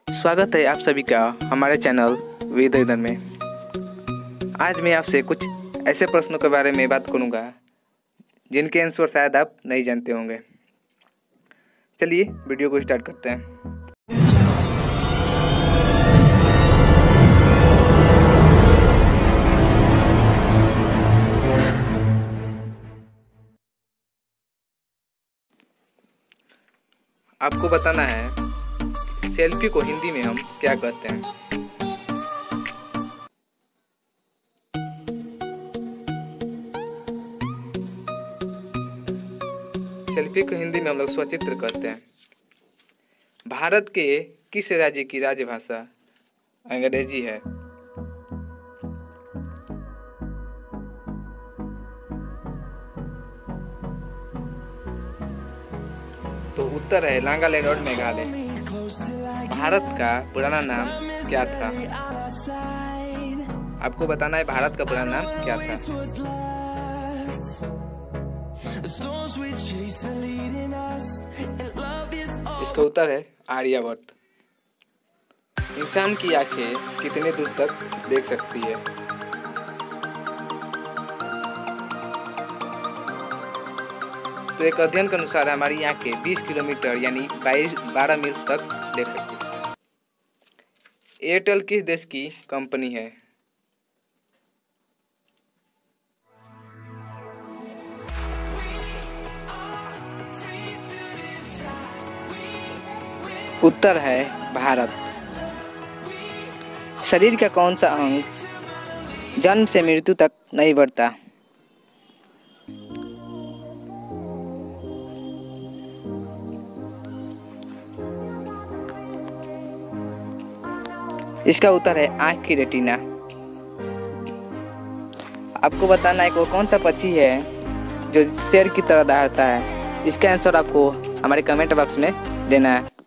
स्वागत है आप सभी का हमारे चैनल वेद इधर में। आज मैं आपसे कुछ ऐसे प्रश्नों के बारे में बात करूंगा जिनके आंसर शायद आप नहीं जानते होंगे। चलिए वीडियो को स्टार्ट करते हैं। आपको बताना है सेल्फी को हिंदी में हम क्या कहते हैं। सेल्फी को हिंदी में हम लोग स्वचित्र कहते हैं। भारत के किस राज्य की राजभाषा अंग्रेजी है? तो उत्तर है नागालैंड और मेघालय। भारत का पुराना नाम क्या था? आपको बताना है भारत का पुराना नाम क्या था। इसका उत्तर है आर्यभट्ट। इंसान की आंखें कितने दूर तक देख सकती है? तो एक अध्ययन के अनुसार हमारी आंखें 20 किलोमीटर यानी 12 मील तक देख सकती है। एयरटेल किस देश की कंपनी है? उत्तर है भारत। शरीर का कौन सा अंग जन्म से मृत्यु तक नहीं बढ़ता? इसका उत्तर है आँख की रेटिना। आपको बताना है कि वो कौन सा पक्षी है जो शेर की तरह दौड़ता है। इसका आंसर आपको हमारे कमेंट बॉक्स में देना है।